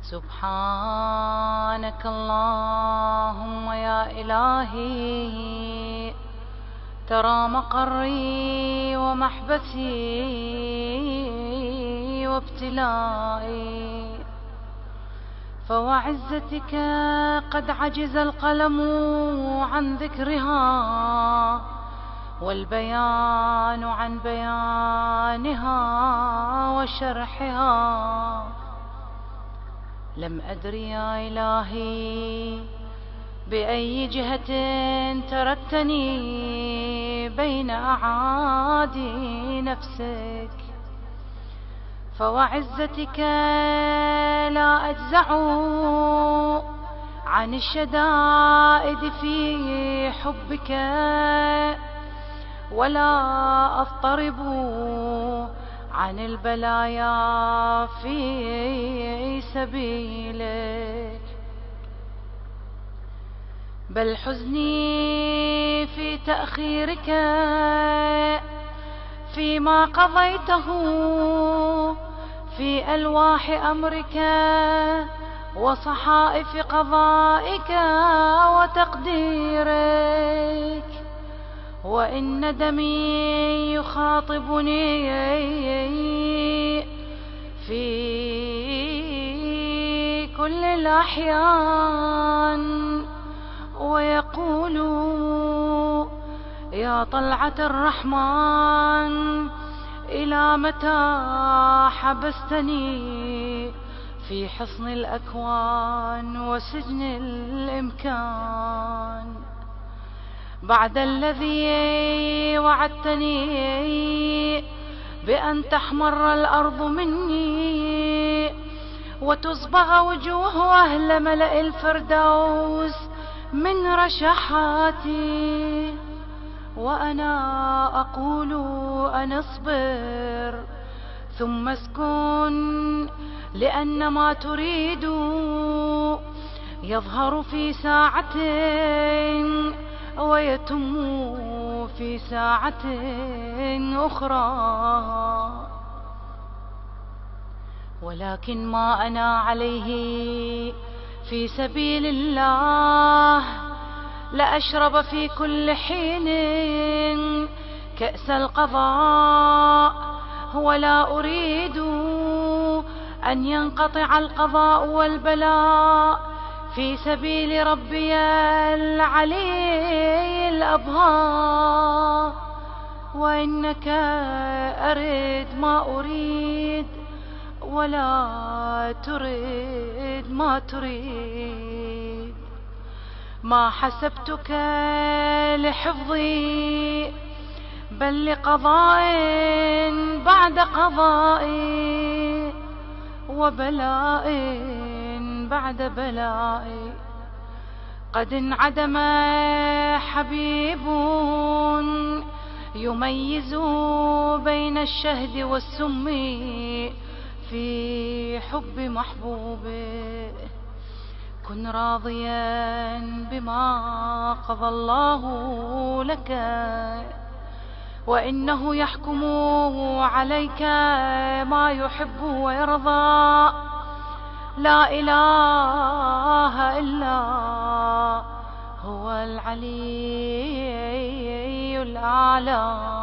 سبحانك اللهم يا إلهي، ترى مقري ومحبسي وابتلائي، فوعزتك قد عجز القلم عن ذكرها، والبيان عن بيانها وشرحها. لم أدر يا إلهي بأي جهة تركتني بين أعادي نفسك، فوعزتك لا أجزع عن الشدائد في حبك، ولا أضطرب عن البلايا في سبيلك، بل حزني في تأخيرك فيما قضيته في ألواح أمرك وصحائف قضائك وتقديرك، وإن ندمي يخاطبني في كل الأحيان ويقول: يا طلعة الرحمن، إلى متى حبستني في حصن الأكوان وسجن الإمكان، بعد الذي وعدتني بأن تحمر الأرض مني وتصبغ وجوه أهل ملأ الفردوس من رشحاتي، وأنا أقول أن اصبر ثم اسكن، لأن ما تريد يظهر في ساعة ويتم في ساعة أخرى، ولكن ما أنا عليه في سبيل الله لأشرب في كل حين كأس القضاء، ولا أريد أن ينقطع القضاء والبلاء في سبيل ربي العلي الأبهى، وإنك أرد ما أريد ولا ترد ما تريد، ما حسبتك لحفظي بل لقضاء بعد قضاء وبلاء بعد بلاء. قد انعدم حبيب يميز بين الشهد والسم في حب محبوبه، كن راضيا بما قضى الله لك، وإنه يحكم عليك ما يحب ويرضى. لا إله إلا هو العلي الأعلى.